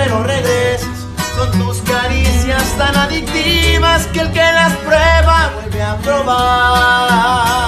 no regreses. Son tus caricias tan adictivas que el que las prueba vuelve a probar.